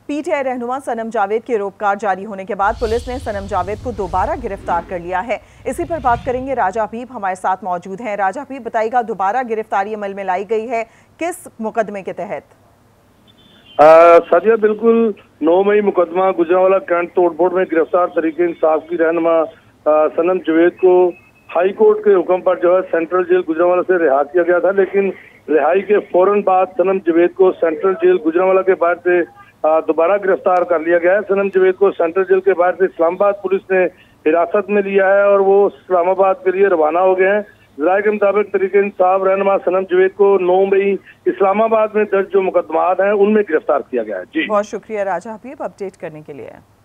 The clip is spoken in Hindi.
पीटीआई रहनुमा सनम जावेद के रोपकार जारी होने के बाद पुलिस ने सनम जावेद को दोबारा गिरफ्तार कर लिया है। इसी पर बात करेंगे। राजा हबीब हमारे साथ मौजूद हैं। राजा हबीब, बताइएगा, दोबारा गिरफ्तारी अमल में लाई गई है, किस मुकदमे के तहत? साजिया, बिल्कुल 9 मई मुकदमा गुजरांवाला कैंट तोड़फोड़ में गिरफ्तार तरीके इंसाफ की रहनुमा सनम जावेद को हाई कोर्ट के हुक्म पर जो है सेंट्रल जेल गुजरांवाला से रिहा किया गया था, लेकिन रिहाई के फौरन बाद सनम जावेद को सेंट्रल जेल गुजरांवाला के बाहर से दोबारा गिरफ्तार कर लिया गया है। सनम जावेद को सेंट्रल जेल के बाहर से इस्लामाबाद पुलिस ने हिरासत में लिया है और वो इस्लामाबाद के लिए रवाना हो गए हैं। जराये के मुताबिक तरीके इंसाफ रहनुमा सनम जावेद को 9 मई इस्लामाबाद में दर्ज जो मुकदमात हैं उनमें गिरफ्तार किया गया है। जी, बहुत शुक्रिया राजा हबीब अपडेट करने के लिए।